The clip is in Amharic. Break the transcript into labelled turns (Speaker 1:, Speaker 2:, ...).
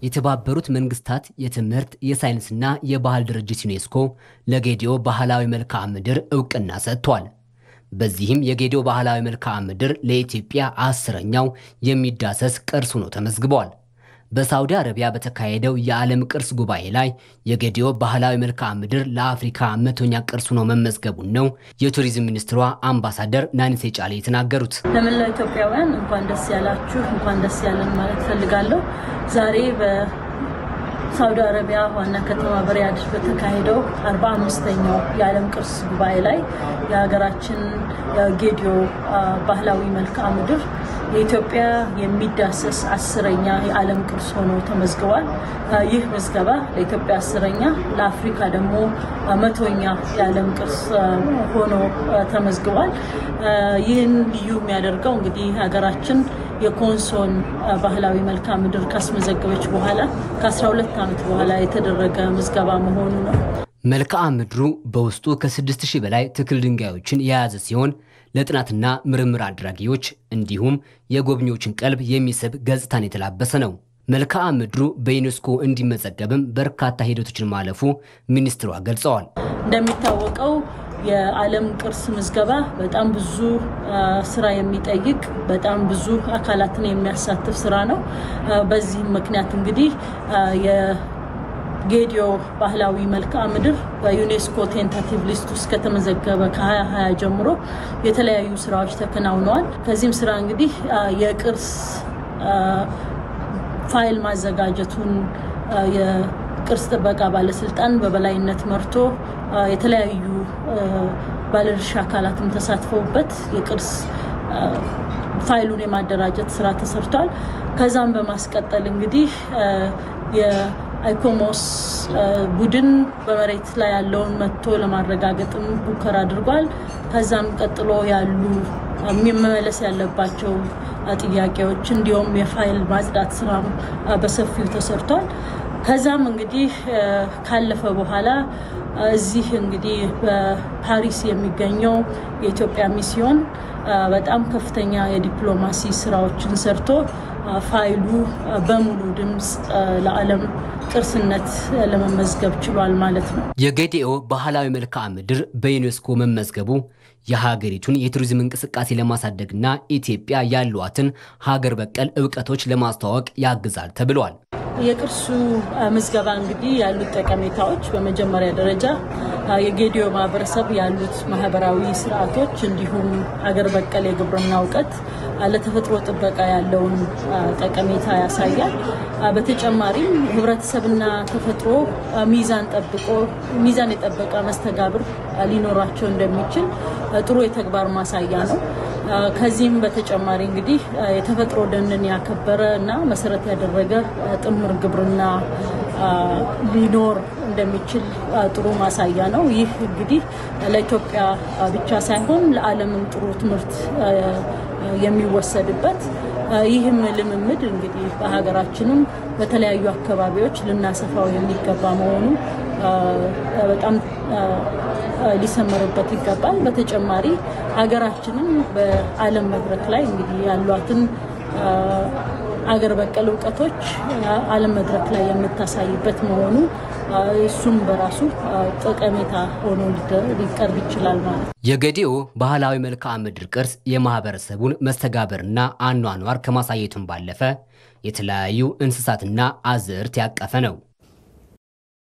Speaker 1: የተባበሩት መንግስታት የትምህርት የሳይንስና የባህል ድርጅት ዩኔስኮ ለጌዲኦ ባህላዊ መልክዓ ምድር እውቅና ሰጥቷል። በዚህም የጌዲኦ ባህላዊ መልክዓ ምድር ለኢትዮጵያ 10ኛው የሚዳሰስ ቅርስ ሆኖ ተመዝግቧል። በሳውዲ አረቢያ በተካሄደው የዓለም ቅርስ ጉባኤ ላይ የጌዲኦ ባህላዊ መልክዓ ምድር ለአፍሪካ 100ኛ ቅርስ ሆኖ መመዝገቡን ነው የቱሪዝም ሚኒስትሯ አምባሳደር ናኒሴ ጫሌ የተናገሩት።
Speaker 2: ለመላው ኢትዮጵያውያን እንኳን ደስ ያላችሁ፣ እንኳን ደስ ያለን ማለት ፈልጋለሁ። ዛሬ በሳውዲ አረቢያ ዋና ከተማ በሪያድ በተካሄደው 45ኛው የዓለም ቅርስ ጉባኤ ላይ የሀገራችን የጌዲኦ ባህላዊ መልክዓ ምድር የኢትዮጵያ የሚዳሰስ 10ኛ የዓለም ቅርስ ሆኖ ተመዝግቧል። ይህ ምዝገባ ለኢትዮጵያ 10ኛ ለአፍሪካ ደግሞ 100ኛ የዓለም ቅርስ ሆኖ ተመዝግቧል። ይህን ልዩ የሚያደርገው እንግዲህ ሀገራችን የኮንሶን ባህላዊ መልክዓ ምድር ካስመዘገበች በኋላ ከ12 ዓመት በኋላ የተደረገ ምዝገባ መሆኑ ነው።
Speaker 1: መልክዓ ምድሩ በውስጡ ከ6000 በላይ ትክል ድንጋዮችን የያዘ ሲሆን ለጥናትና ምርምር አድራጊዎች እንዲሁም የጎብኚዎችን ቀልብ የሚስብ ገጽታን የተላበሰ ነው። መልክዓ ምድሩ በዩኔስኮ እንዲመዘገብም በርካታ ሂደቶችን ማለፉ ሚኒስትሯ ገልጸዋል።
Speaker 2: እንደሚታወቀው የዓለም ቅርስ ምዝገባ በጣም ብዙ ስራ የሚጠይቅ በጣም ብዙ አካላትን የሚያሳትፍ ስራ ነው። በዚህም ምክንያት እንግዲህ ጌዲኦ ባህላዊ መልክዓ ምድር በዩኔስኮ ቴንታቲቭ ሊስት ውስጥ ከተመዘገበ ከ2020 ጀምሮ የተለያዩ ስራዎች ተከናውነዋል። ከዚህም ስራ እንግዲህ የቅርስ ፋይል ማዘጋጀቱን የቅርስ ጥበቃ ባለስልጣን በበላይነት መርቶ የተለያዩ ባለድርሻ አካላትም ተሳትፈውበት የቅርስ ፋይሉን የማደራጀት ስራ ተሰርቷል። ከዛም በማስቀጠል እንግዲህ የአይኮሞስ ቡድን በመሬት ላይ ያለውን መጥቶ ለማረጋገጥም ሙከራ አድርጓል። ከዛም ቀጥሎ ያሉ መመለስ ያለባቸው ጥያቄዎች እንዲሁም የፋይል ማጽዳት ስራም በሰፊው ተሰርቷል። ከዛም እንግዲህ ካለፈ በኋላ እዚህ እንግዲህ በፓሪስ የሚገኘው የኢትዮጵያ ሚስዮን በጣም ከፍተኛ የዲፕሎማሲ ስራዎችን ሰርቶ ፋይሉ በሙሉ ድምጽ ለዓለም ቅርስነት ለመመዝገብ ችሏል ማለት ነው።
Speaker 1: የጌዲኦ ባህላዊ መልክዓ ምድር በዩኔስኮ መመዝገቡ የሀገሪቱን የቱሪዝም እንቅስቃሴ ለማሳደግና ኢትዮጵያ ያሏትን ሀገር በቀል ዕውቀቶች ለማስተዋወቅ ያግዛል ተብሏል።
Speaker 2: የቅርሱ ምዝገባ እንግዲህ ያሉት ጠቀሜታዎች በመጀመሪያ ደረጃ የጌዲኦ ማህበረሰብ ያሉት ማህበራዊ ስርዓቶች እንዲሁም ሀገር በቀል የግብርና ዕውቀት ለተፈጥሮ ጥበቃ ያለውን ጠቀሜታ ያሳያል። በተጨማሪም ህብረተሰብና ተፈጥሮ ሚዛን የጠበቀ መስተጋብር ሊኖራቸው እንደሚችል ጥሩ የተግባር ማሳያ ነው። ከዚህም በተጨማሪ እንግዲህ የተፈጥሮ ደንን ያከበረ እና መሰረት ያደረገ ጥምር ግብርና ሊኖር እንደሚችል ጥሩ ማሳያ ነው። ይህ እንግዲህ ለኢትዮጵያ ብቻ ሳይሆን ለዓለምም ጥሩ ትምህርት የሚወሰድበት ይህም ልምምድ እንግዲህ በሀገራችንም በተለያዩ አካባቢዎች ልናሰፋው የሚገባ መሆኑ በጣም ሊሰመርበት ይገባል። በተጨማሪ ሀገራችንም በዓለም መድረክ ላይ እንግዲህ ያሏትን ሀገር በቀል ዕውቀቶች ዓለም መድረክ ላይ የምታሳይበት መሆኑ እሱም በራሱ ጠቀሜታ ሆኖ ሊቀርብ ይችላል ማለት ነው።
Speaker 1: የጌዲኦ ባህላዊ መልክዓ ምድር ቅርስ የማህበረሰቡን መስተጋብርና አኗኗር ከማሳየቱን ባለፈ የተለያዩ እንስሳትና አዝዕርት ያቀፈ ነው።